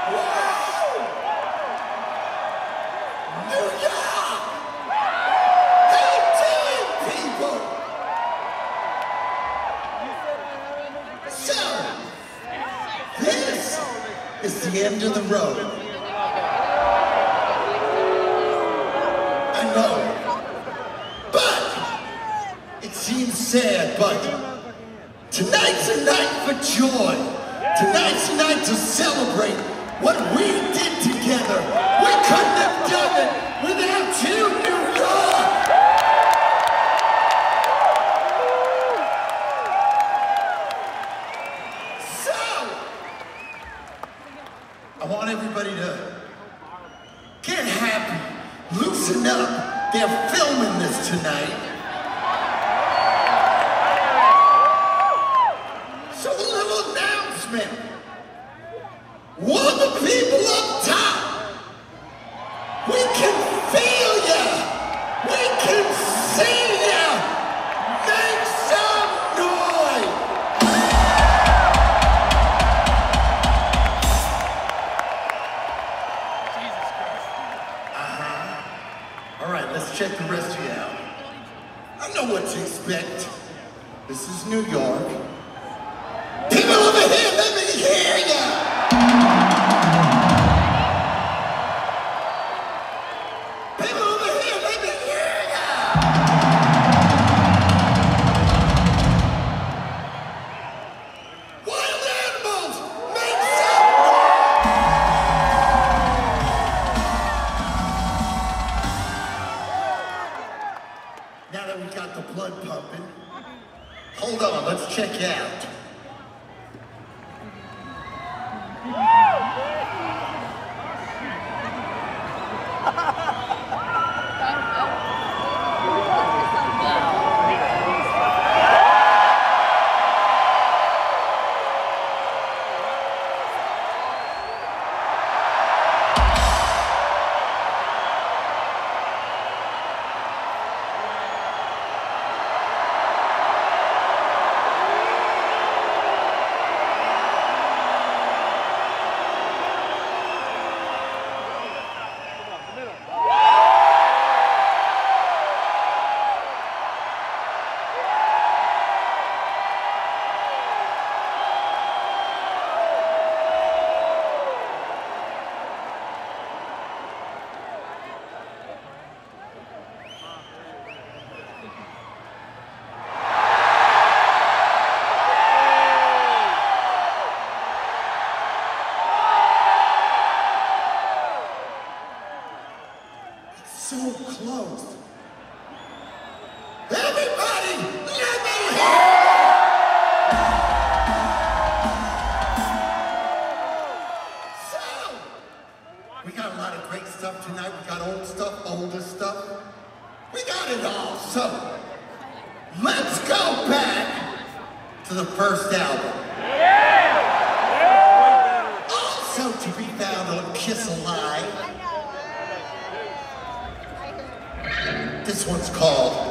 New York! How you doing, people? So, this is the end of the road. I know. But, it seems sad, but tonight's a night for joy. Tonight's a night to celebrate what we did together. We couldn't have done it without you, New York! So, I want everybody to get happy, loosen up. They're filming this tonight. So a little announcement. All the people up top, we can feel ya. We can see ya. Make some noise. Jesus Christ. All right, let's check the rest of you out. I know what to expect. This is New York. People over here, let me hear ya! People over here, let me hear ya! Wild animals, make some noise! Now that we got the blood pumping, hold on, let's check you out. So close. Everybody, let me hear! So, we got a lot of great stuff tonight. We got old stuff, older stuff. We got it all. So, let's go back to the first album. Also to be found on Kiss Alive. This one's called